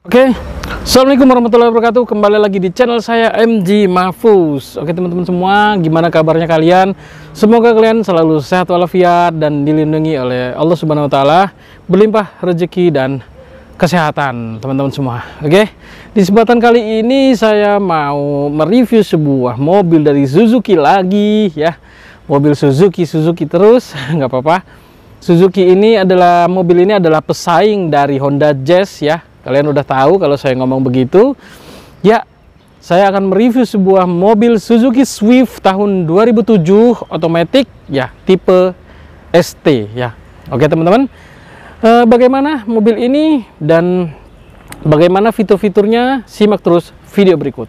Oke, Assalamualaikum warahmatullahi wabarakatuh. Kembali lagi di channel saya MG Mahfuz. Oke teman-teman semua, gimana kabarnya kalian? Semoga kalian selalu sehat walafiat dan dilindungi oleh Allah Subhanahu Wa Taala, berlimpah rezeki dan kesehatan teman-teman semua. Oke, di kesempatan kali ini saya mau mereview sebuah mobil dari Suzuki lagi ya. Mobil Suzuki terus, nggak apa-apa. Suzuki ini adalah mobil ini adalah pesaing dari Honda Jazz ya. Kalian udah tahu kalau saya ngomong begitu. Ya, saya akan mereview sebuah mobil Suzuki Swift tahun 2007 otomatis ya, tipe ST ya. Oke teman-teman, bagaimana mobil ini dan bagaimana fitur-fiturnya, simak terus video berikut.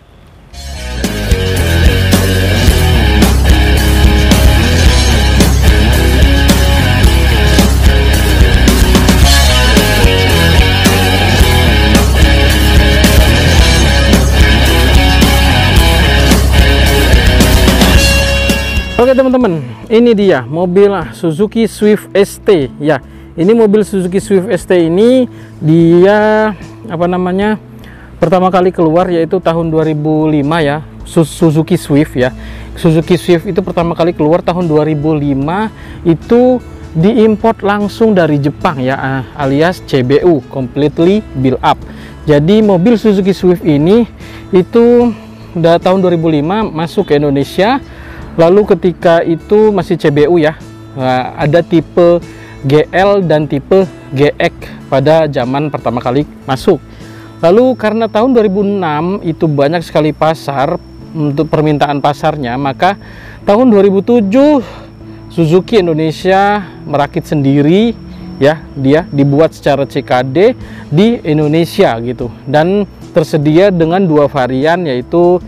Oke teman-teman, ini dia mobil Suzuki Swift ST ya. Ini mobil Suzuki Swift ST ini dia pertama kali keluar yaitu tahun 2005 ya. Suzuki Swift ya. Suzuki Swift itu pertama kali keluar tahun 2005, itu diimport langsung dari Jepang ya, alias CBU, completely built up. Jadi mobil Suzuki Swift ini itu udah tahun 2005 masuk ke Indonesia. Lalu ketika itu masih CBU ya, ada tipe GL dan tipe GX pada zaman pertama kali masuk. Lalu karena tahun 2006 itu banyak sekali pasar untuk permintaan pasarnya, maka tahun 2007 Suzuki Indonesia merakit sendiri ya, dia dibuat secara CKD di Indonesia gitu, dan tersedia dengan dua varian yaitu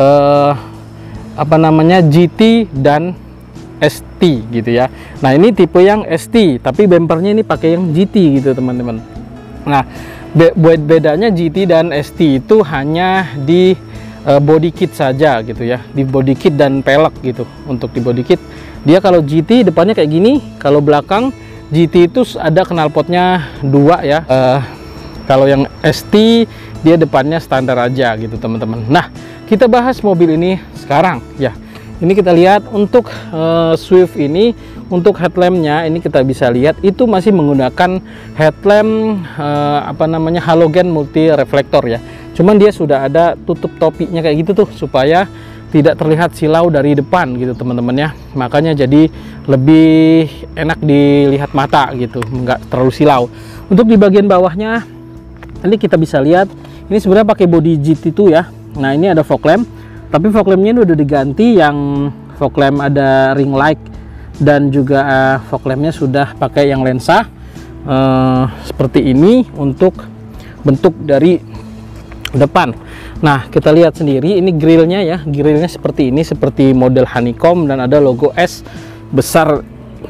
GT dan ST gitu ya. Nah ini tipe yang ST, tapi bempernya ini pakai yang GT gitu teman-teman. Nah bedanya GT dan ST itu hanya di body kit saja gitu ya, di body kit dan pelek gitu. Untuk di body kit dia kalau GT depannya kayak gini, kalau belakang GT itu ada knalpotnya dua ya. Kalau yang ST dia depannya standar aja gitu teman-teman. Nah kita bahas mobil ini sekarang ya. Ini kita lihat untuk Swift ini, untuk headlampnya ini kita bisa lihat itu masih menggunakan headlamp halogen multi reflektor ya. Cuman dia sudah ada tutup topinya kayak gitu tuh, supaya tidak terlihat silau dari depan gitu teman-teman ya. Makanya jadi lebih enak dilihat mata gitu, nggak terlalu silau. Untuk di bagian bawahnya ini kita bisa lihat ini sebenarnya pakai body GT2 ya. Nah ini ada fog lamp, tapi fog lampnya ini udah diganti, yang fog lamp ada ring light dan juga fog lampnya sudah pakai yang lensa seperti ini untuk bentuk dari depan. Nah kita lihat sendiri ini grillnya ya, grillnya seperti ini, seperti model honeycomb, dan ada logo S besar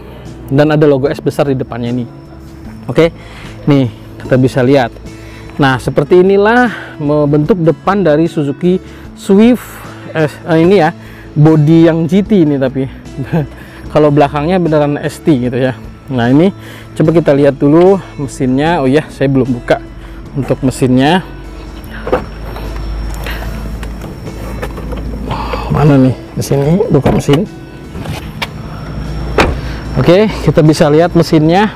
di depannya ini. Oke, nih kita bisa lihat. Nah seperti inilah bentuk depan dari Suzuki Swift ini ya, body yang GT ini, tapi kalau belakangnya beneran ST gitu ya. Nah ini coba kita lihat dulu mesinnya. Oh ya, saya belum buka untuk mesinnya. Mana nih di sini, buka mesin. Oke, kita bisa lihat mesinnya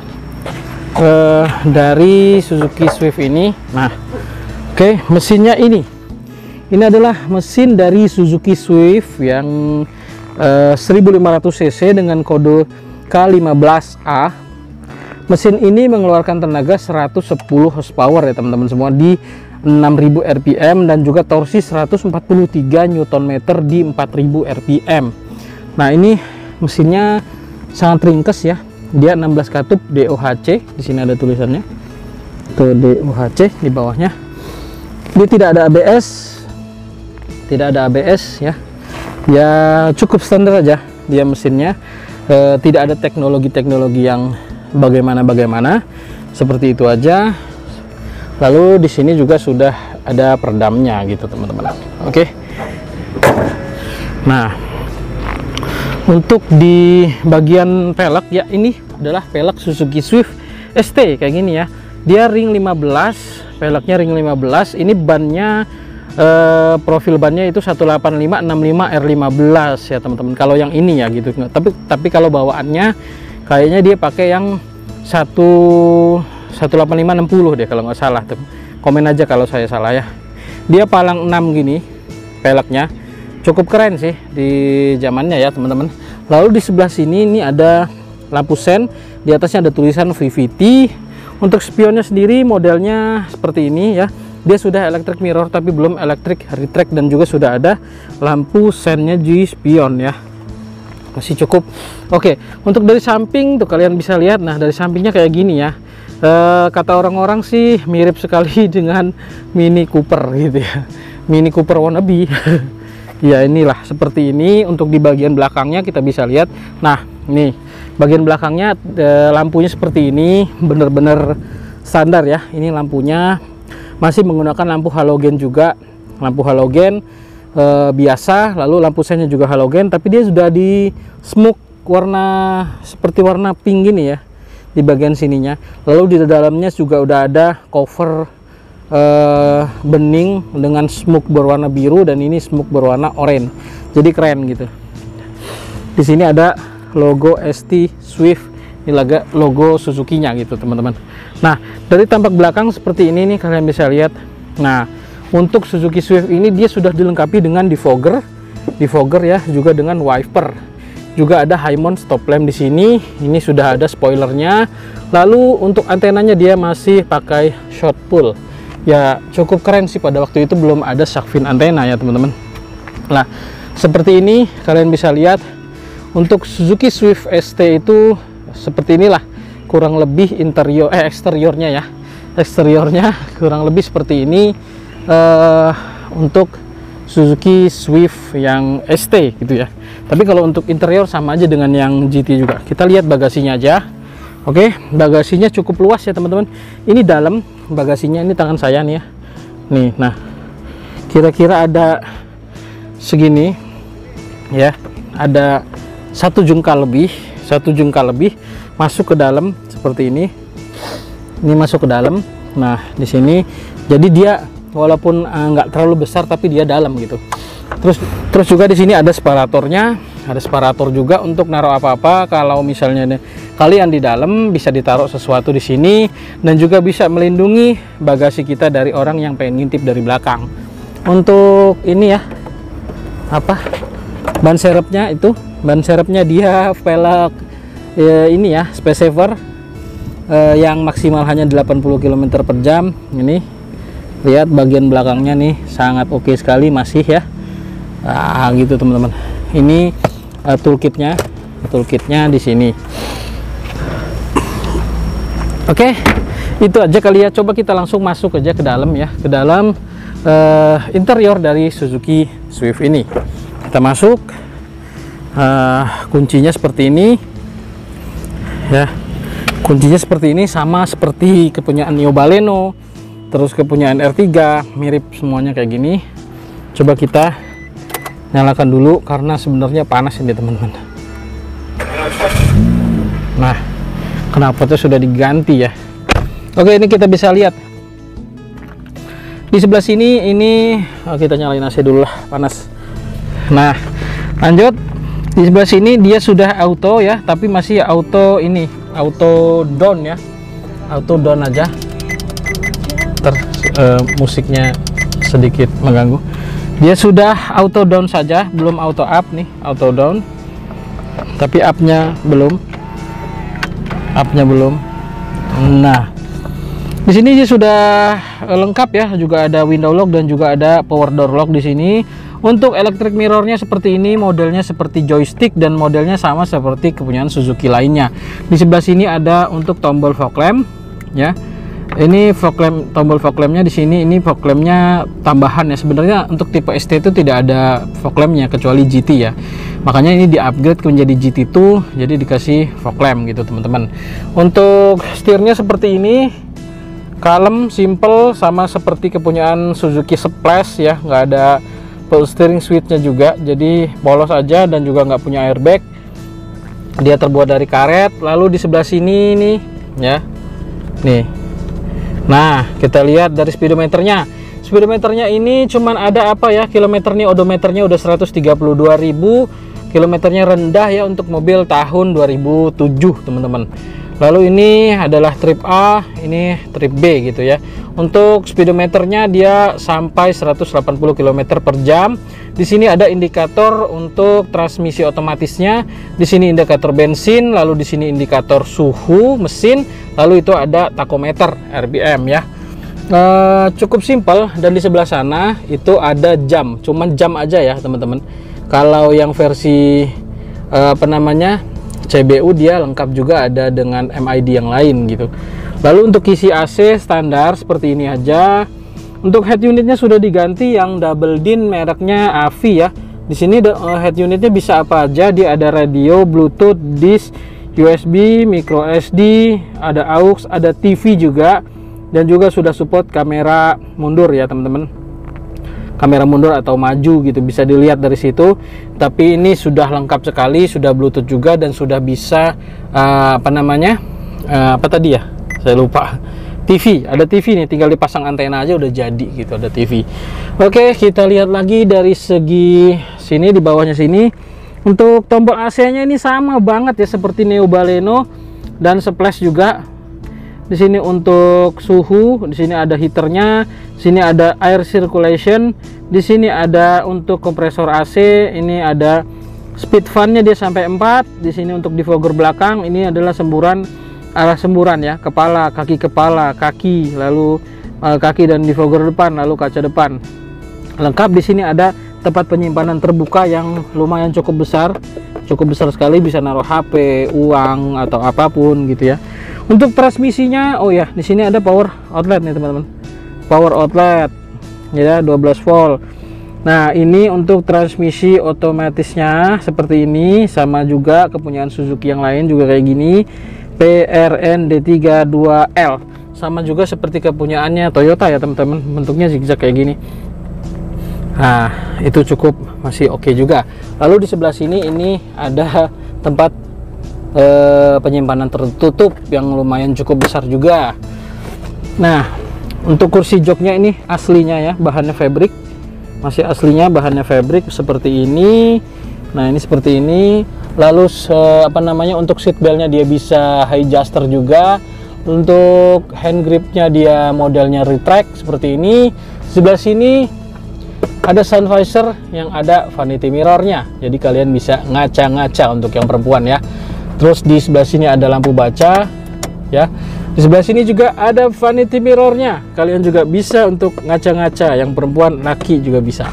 dari Suzuki Swift ini. Nah oke, mesinnya ini adalah mesin dari Suzuki Swift yang 1500 cc dengan kode K15A. Mesin ini mengeluarkan tenaga 110 horsepower ya teman-teman semua, di 6000 rpm, dan juga torsi 143 Nm di 4000 rpm. Nah ini mesinnya sangat ringkes ya, dia 16 katup DOHC, di sini ada tulisannya tuh DOHC di bawahnya. Dia tidak ada ABS ya, ya cukup standar aja dia mesinnya. Tidak ada teknologi yang bagaimana seperti itu aja. Lalu di sini juga sudah ada peredamnya gitu teman-teman. Oke. Nah untuk di bagian pelek ya, ini adalah pelek Suzuki Swift ST kayak gini ya. Dia ring 15 velgnya ring 15. Ini bannya profil bannya itu 185/65 R15 ya teman-teman. Kalau yang ini ya gitu. Tapi kalau bawaannya kayaknya dia pakai yang 185/60 deh kalau nggak salah tuh. Komen aja kalau saya salah ya. Dia palang 6 gini velgnya. Cukup keren sih di zamannya ya teman-teman. Lalu di sebelah sini ini ada lampu sen, di atasnya ada tulisan VVT. Untuk spionnya sendiri modelnya seperti ini ya. Dia sudah electric mirror tapi belum electric retract, dan juga sudah ada lampu sennya di spion ya. Masih cukup oke. Untuk dari samping tuh kalian bisa lihat, nah dari sampingnya kayak gini ya. Kata orang-orang sih mirip sekali dengan Mini Cooper gitu ya. Mini Cooper wannabe. Ya inilah seperti ini. Untuk di bagian belakangnya kita bisa lihat, nah nih bagian belakangnya lampunya seperti ini, bener-bener standar ya. Ini lampunya masih menggunakan lampu halogen juga, lampu halogen biasa. Lalu lampu sennya juga halogen, tapi dia sudah di smoke warna seperti warna pink gini ya di bagian sininya. Lalu di dalamnya juga udah ada cover bening dengan smoke berwarna biru, dan ini smoke berwarna oranye. Jadi keren gitu. Di sini ada logo ST Swift, ini logo Suzuki-nya gitu teman-teman. Nah dari tampak belakang seperti ini nih, kalian bisa lihat. Nah untuk Suzuki Swift ini dia sudah dilengkapi dengan defogger ya, juga dengan wiper. Juga ada high mount stop lamp di sini. Ini sudah ada spoilernya. Lalu untuk antenanya dia masih pakai short pull. Ya cukup keren sih, pada waktu itu belum ada shark fin antena ya teman-teman. Nah seperti ini kalian bisa lihat. Untuk Suzuki Swift ST itu seperti inilah kurang lebih eksteriornya ya. Eksteriornya kurang lebih seperti ini untuk Suzuki Swift yang ST gitu ya. Tapi kalau untuk interior sama aja dengan yang GT juga. Kita lihat bagasinya aja. Oke, bagasinya cukup luas ya teman-teman. Ini dalam bagasinya, ini tangan saya nih ya. Nih, nah kira-kira ada segini ya. Ada satu jengkal lebih masuk ke dalam seperti ini. Ini masuk ke dalam. Nah di sini jadi dia walaupun nggak terlalu besar tapi dia dalam gitu. Terus juga di sini ada separatornya, ada separator juga untuk naruh apa-apa. Kalau misalnya kalian di dalam bisa ditaruh sesuatu di sini, dan juga bisa melindungi bagasi kita dari orang yang pengen ngintip dari belakang. Untuk ini ya apa ban serepnya itu. Ban serepnya dia velg ini ya, space saver yang maksimal hanya 80 km/jam. Ini lihat bagian belakangnya nih sangat oke sekali masih ya. Nah, gitu teman-teman. Ini toolkitnya di sini. Oke, itu aja kali ya. Coba kita langsung masuk aja ke dalam ya, ke dalam interior dari Suzuki Swift ini. Kita masuk. Kuncinya seperti ini ya, kuncinya seperti ini, sama seperti kepunyaan Neo Baleno, terus kepunyaan R3, mirip semuanya kayak gini. Coba kita nyalakan dulu karena sebenarnya panas ini teman-teman. Nah knalpotnya sudah diganti ya. Oke, ini kita bisa lihat di sebelah sini. Ini kita nyalain AC dulu lah, panas. Nah lanjut. Di sebelah sini dia sudah auto ya, tapi masih auto ini, auto down ya, auto down aja. Musiknya sedikit mengganggu. Dia sudah auto down saja, belum auto up nih, auto down. Tapi up-nya belum. Nah, di sini dia sudah lengkap ya, juga ada window lock dan juga ada power door lock di sini. Untuk electric mirrornya seperti ini, modelnya seperti joystick dan modelnya sama seperti kepunyaan Suzuki lainnya. Di sebelah sini ada untuk tombol fog lamp ya. Ini fog lamp, tombol fog lampnya di sini. Ini fog lampnya tambahan ya. Sebenarnya untuk tipe ST itu tidak ada fog lampnya kecuali GT ya. Makanya ini di upgrade menjadi GT2, jadi dikasih fog lamp gitu teman-teman. Untuk setirnya seperti ini, kalem, simple, sama seperti kepunyaan Suzuki Splash ya. Nggak ada full steering switchnya juga, jadi polos aja dan juga nggak punya airbag. Dia terbuat dari karet. Lalu di sebelah sini nih ya, nih Nah, kita lihat dari speedometernya. Speedometernya ini cuman ada apa ya, kilometernya, odometernya udah 132.000. Kilometernya rendah ya untuk mobil tahun 2007 teman-teman. Lalu ini adalah trip A, ini trip B gitu ya. Untuk speedometernya dia sampai 180 km per jam. Di sini ada indikator untuk transmisi otomatisnya. Di sini indikator bensin, lalu di sini indikator suhu mesin, lalu itu ada takometer RPM ya. Cukup simpel, dan di sebelah sana itu ada jam, cuman jam aja ya teman-teman. Kalau yang versi apa namanya CBU dia lengkap juga ada dengan MID yang lain gitu. Lalu untuk isi AC standar seperti ini aja. Untuk head unitnya sudah diganti yang double din mereknya AVI ya. Di sini head unitnya bisa apa aja, dia ada radio, Bluetooth, disk, USB, micro SD, ada AUX, ada TV juga, dan juga sudah support kamera mundur ya teman-teman. Kamera mundur atau maju gitu bisa dilihat dari situ. Tapi ini sudah lengkap sekali, sudah Bluetooth juga, dan sudah bisa apa namanya apa tadi ya, saya lupa. TV, ada TV nih, tinggal dipasang antena aja udah jadi gitu, ada TV. Oke, kita lihat lagi dari segi sini, di bawahnya sini. Untuk tombol AC nya ini sama banget ya seperti Neo Baleno, dan splash juga. Di sini untuk suhu, di sini ada heaternya, sini ada air circulation, di sini ada untuk kompresor AC, ini ada speed fan-nya dia sampai 4. Di sini untuk defogger belakang, ini adalah semburan, arah semburan ya, kepala, kaki, lalu kaki dan defogger depan, lalu kaca depan. Lengkap. Di sini ada tempat penyimpanan terbuka yang lumayan cukup besar sekali, bisa naruh HP, uang atau apapun gitu ya. Untuk transmisinya, oh ya, di sini ada power outlet nih teman-teman. Power outlet ya, 12 volt. Nah, ini untuk transmisi otomatisnya seperti ini, sama juga kepunyaan Suzuki yang lain juga kayak gini, PRN D32L. Sama juga seperti kepunyaannya Toyota ya teman-teman, bentuknya zigzag kayak gini. Nah, itu cukup masih oke juga. Lalu di sebelah sini ini ada tempat penyimpanan tertutup yang lumayan cukup besar juga. Nah, untuk kursi joknya ini aslinya ya, bahannya fabric, masih aslinya bahannya fabric seperti ini. Nah, ini seperti ini. Lalu apa namanya, untuk seat beltnya dia bisa high adjuster juga. Untuk hand gripnya dia modelnya retract seperti ini. Sebelah sini ada sun visor yang ada vanity mirrornya, jadi kalian bisa ngaca-ngaca untuk yang perempuan ya. Terus di sebelah sini ada lampu baca ya. Di sebelah sini juga ada vanity mirrornya, kalian juga bisa untuk ngaca-ngaca, yang perempuan, laki juga bisa.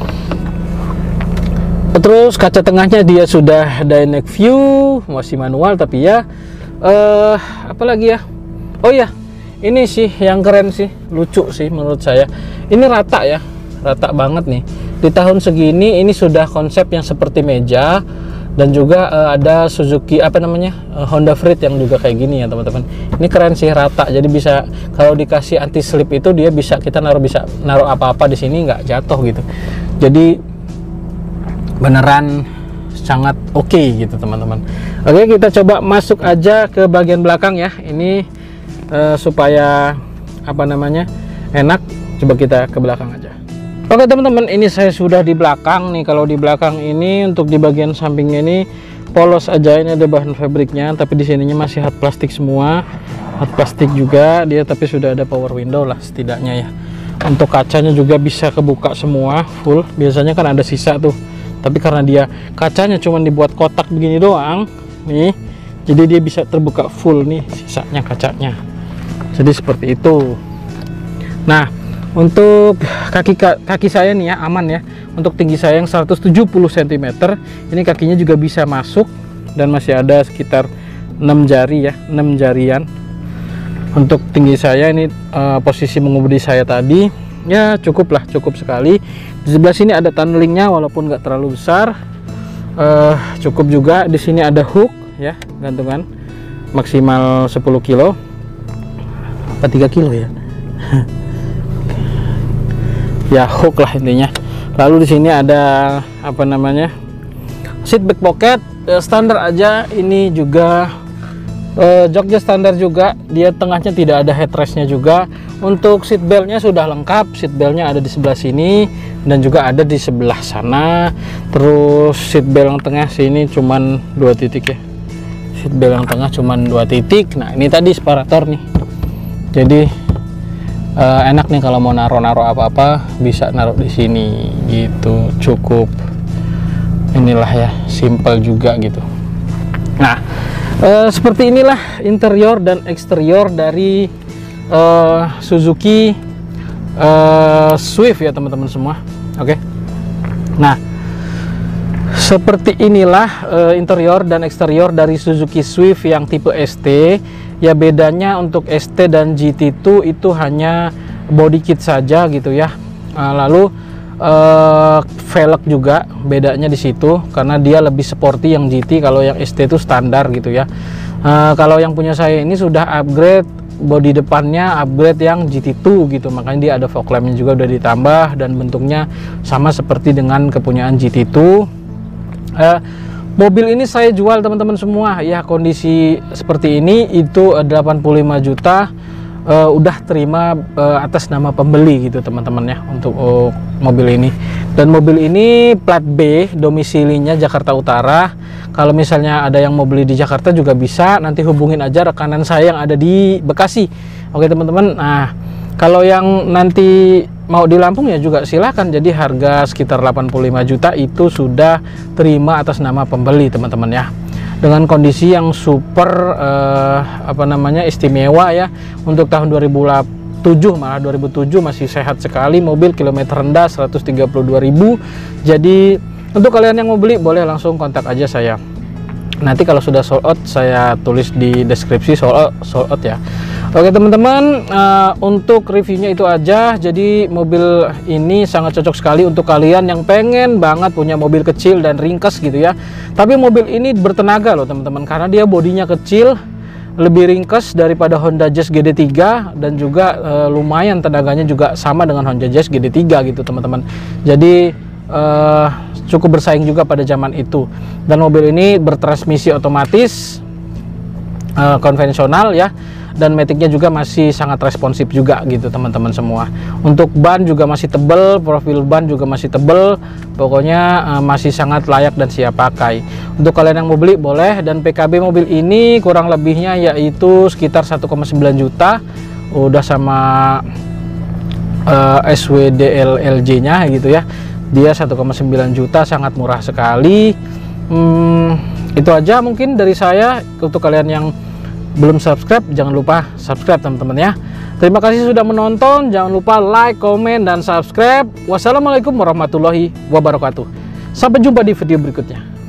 Terus kaca tengahnya dia sudah dynamic view, masih manual tapi ya. Apalagi ya, oh ya, ini sih yang keren sih, lucu sih menurut saya. Ini rata ya, rata banget nih. Di tahun segini ini sudah konsep yang seperti meja. Dan juga ada Suzuki apa namanya, Honda Freed yang juga kayak gini ya teman-teman. Ini keren sih, rata, jadi bisa kalau dikasih anti slip itu dia bisa kita bisa naruh apa-apa di sini nggak jatuh gitu. Jadi beneran sangat oke gitu teman-teman. Oke, kita coba masuk aja ke bagian belakang ya. Ini supaya apa namanya enak. Coba kita ke belakang aja. Oke teman-teman, ini saya sudah di belakang nih. Kalau di belakang ini untuk di bagian sampingnya ini polos aja, ini ada bahan fabriknya, tapi di sininya masih hard plastik semua, hard plastik juga dia, tapi sudah ada power window lah setidaknya ya. Untuk kacanya juga bisa kebuka semua full, biasanya kan ada sisa tuh, tapi karena dia kacanya cuma dibuat kotak begini doang nih, jadi dia bisa terbuka full nih sisanya kacanya, jadi seperti itu. Nah, untuk kaki saya nih ya aman ya. Untuk tinggi saya yang 170 cm, ini kakinya juga bisa masuk, dan masih ada sekitar 6 jari ya, 6 jarian. Untuk tinggi saya ini posisi mengemudi saya tadi ya cukup lah, cukup sekali. Di sebelah sini ada tunnelingnya walaupun nggak terlalu besar, cukup juga. Di sini ada hook ya, gantungan maksimal 10 kilo apa 3 kilo ya. Ya hook lah intinya. Lalu di sini ada apa namanya, seat back pocket standar aja. Ini juga Jogja standar juga, dia tengahnya tidak ada headrestnya juga. Untuk seat beltnya sudah lengkap, seat beltnya ada di sebelah sini dan juga ada di sebelah sana. Terus seat belt yang tengah sini cuman 2 titik ya, seat belt yang tengah cuman 2 titik. Nah ini tadi separator nih, jadi enak nih kalau mau naruh apa-apa bisa naruh di sini gitu, cukup inilah ya, simple juga gitu. Nah seperti inilah interior dan eksterior dari Suzuki Swift ya teman-teman semua. Oke. Nah seperti inilah interior dan eksterior dari Suzuki Swift yang tipe ST. Ya bedanya untuk ST dan GT2 itu hanya body kit saja gitu ya. Lalu velg juga bedanya di situ karena dia lebih sporty yang GT, kalau yang ST itu standar gitu ya. Kalau yang punya saya ini sudah upgrade body depannya, upgrade yang GT2 gitu, makanya dia ada fog lampnya juga udah ditambah dan bentuknya sama seperti dengan kepunyaan GT2. Mobil ini saya jual teman-teman semua ya, kondisi seperti ini itu 85 juta udah terima atas nama pembeli gitu teman-teman ya untuk mobil ini. Dan mobil ini plat B, domisilinya Jakarta Utara. Kalau misalnya ada yang mau beli di Jakarta juga bisa, nanti hubungin aja rekanan saya yang ada di Bekasi. Oke teman-teman. Nah kalau yang nanti mau di Lampung ya juga silahkan, jadi harga sekitar 85 juta itu sudah terima atas nama pembeli teman-teman ya, dengan kondisi yang super istimewa ya. Untuk tahun 2007 malah 2007 masih sehat sekali, mobil kilometer rendah 132.000. Jadi untuk kalian yang mau beli boleh langsung kontak aja saya. Nanti kalau sudah sold out saya tulis di deskripsi sold out ya. Oke teman-teman, untuk reviewnya itu aja. Jadi mobil ini sangat cocok sekali untuk kalian yang pengen banget punya mobil kecil dan ringkes gitu ya. Tapi mobil ini bertenaga loh teman-teman, karena dia bodinya kecil, lebih ringkes daripada Honda Jazz GD3 dan juga lumayan tenaganya juga sama dengan Honda Jazz GD3 gitu teman-teman. Jadi cukup bersaing juga pada zaman itu. Dan mobil ini bertransmisi otomatis konvensional ya, dan maticnya juga masih sangat responsif juga gitu teman-teman semua. Untuk ban juga masih tebel, profil ban juga masih tebel, pokoknya masih sangat layak dan siap pakai. Untuk kalian yang mau beli boleh, dan PKB mobil ini kurang lebihnya yaitu sekitar 1,9 juta udah sama SWDLLJ nya gitu ya. Dia 1,9 juta, sangat murah sekali. Itu aja mungkin dari saya. Untuk kalian yang belum subscribe, jangan lupa subscribe teman-teman ya. Terima kasih sudah menonton, jangan lupa like, komen, dan subscribe. Wassalamualaikum warahmatullahi wabarakatuh. Sampai jumpa di video berikutnya.